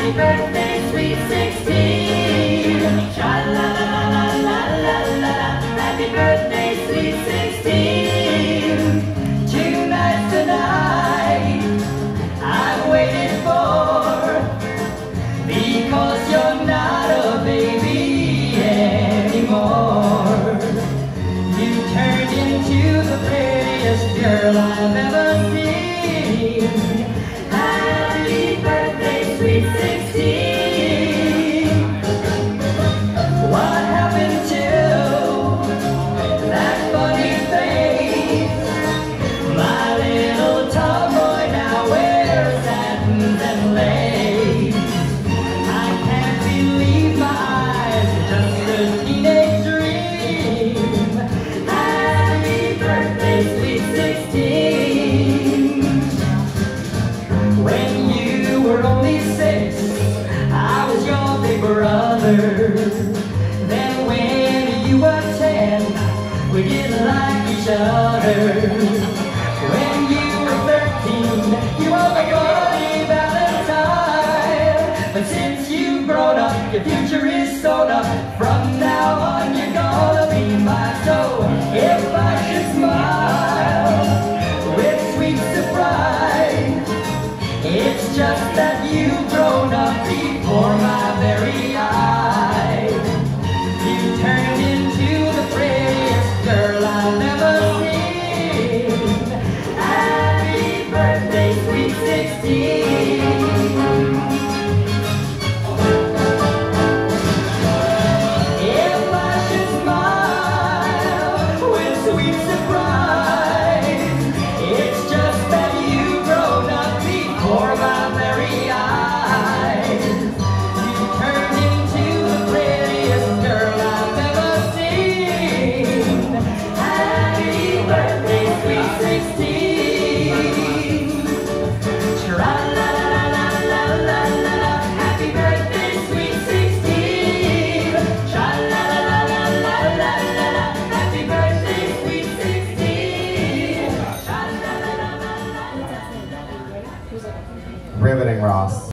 Happy birthday, sweet 16. Sha-la-la-la-la-la-la-la. Happy birthday, sweet 16. Tonight's the night I've waited for, because you're not a baby anymore. You turned into the prettiest girl I've ever seen. Happy birthday, sweet 16. What happened to that funny face? My little tomboy now wears satins and lace. I can't believe my eyes, just a teenage dream. Happy birthday, sweet 16. When you were only 6, I was your big brother. Then when you were 10, we didn't like each other. When you were 13, you were my only valentine. But since you've grown up, your future is sewn up. From now on, you're gonna be mine. So if I should smile with sweet surprise, it's just that you've grown up before my very eyes. You turned into the prettiest girl I've ever seen. Happy birthday, sweet 16. If I should smile with sweet surprise, it's just that you've grown up before my very eyes. You turned into the prettiest girl I've ever seen. Happy birthday, sweet 16. Tra-la-la-la-la-la-la-la. Happy birthday, sweet 16. Tra-la-la-la-la-la-la-la. Happy birthday, sweet 16. Tra-la-la-la-la-la-la. Riveting, Ross.